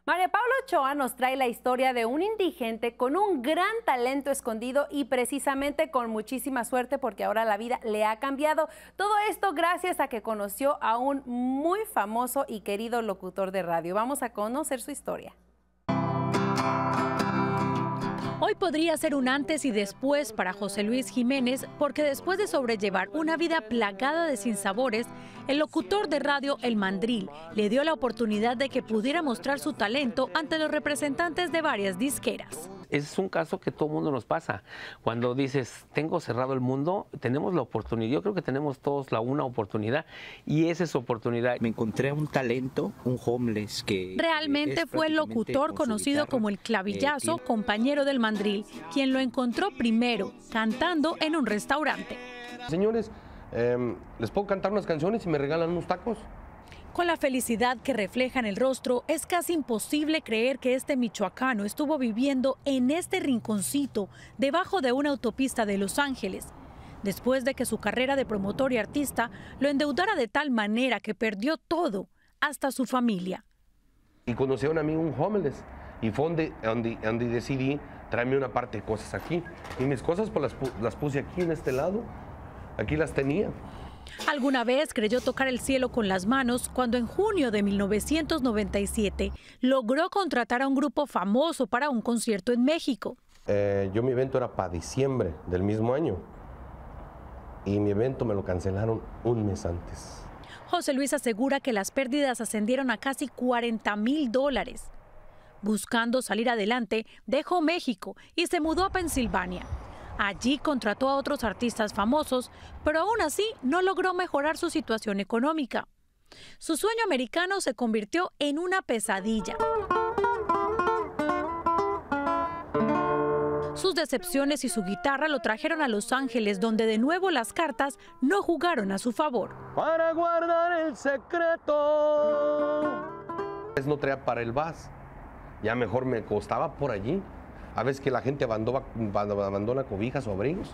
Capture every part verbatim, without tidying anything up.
María Paula Ochoa nos trae la historia de un indigente con un gran talento escondido y precisamente con muchísima suerte porque ahora la vida le ha cambiado. Todo esto gracias a que conoció a un muy famoso y querido locutor de radio. Vamos a conocer su historia. Hoy podría ser un antes y después para José Luis Jiménez, porque después de sobrellevar una vida plagada de sinsabores, el locutor de radio El Mandril le dio la oportunidad de que pudiera mostrar su talento ante los representantes de varias disqueras. Es un caso que todo el mundo nos pasa. Cuando dices, tengo cerrado el mundo, tenemos la oportunidad. Yo creo que tenemos todos la una oportunidad y esa es su oportunidad. Me encontré un talento, un homeless que... Realmente fue el locutor conocido como el Clavillazo, compañero del Mandril, quien lo encontró primero, cantando en un restaurante. Señores, eh, ¿les puedo cantar unas canciones y me regalan unos tacos? Con la felicidad que refleja en el rostro, es casi imposible creer que este michoacano estuvo viviendo en este rinconcito debajo de una autopista de Los Ángeles, después de que su carrera de promotor y artista lo endeudara de tal manera que perdió todo, hasta su familia. Y conocí a un amigo, un homeless, y fue donde, donde, donde decidí traerme una parte de cosas aquí. Y mis cosas pues las, las puse aquí en este lado, aquí las tenía. Alguna vez creyó tocar el cielo con las manos cuando en junio de mil novecientos noventa y siete logró contratar a un grupo famoso para un concierto en México. Eh, yo mi evento era para diciembre del mismo año y mi evento me lo cancelaron un mes antes. José Luis asegura que las pérdidas ascendieron a casi cuarenta mil dólares. Buscando salir adelante, dejó México y se mudó a Pensilvania. Allí contrató a otros artistas famosos, pero aún así no logró mejorar su situación económica. Su sueño americano se convirtió en una pesadilla. Sus decepciones y su guitarra lo trajeron a Los Ángeles, donde de nuevo las cartas no jugaron a su favor. Para guardar el secreto. No traía para el bus, ya mejor me costaba por allí. A veces que la gente abandona, abandona cobijas o abrigos.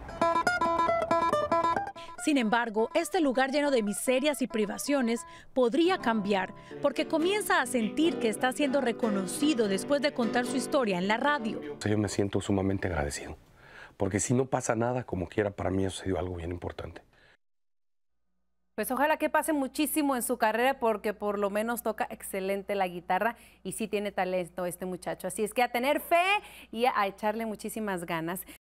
Sin embargo, este lugar lleno de miserias y privaciones podría cambiar, porque comienza a sentir que está siendo reconocido después de contar su historia en la radio. Yo me siento sumamente agradecido, porque si no pasa nada, como quiera, para mí ha sucedido algo bien importante. Pues ojalá que pase muchísimo en su carrera porque por lo menos toca excelente la guitarra y sí tiene talento este muchacho. Así es que a tener fe y a echarle muchísimas ganas.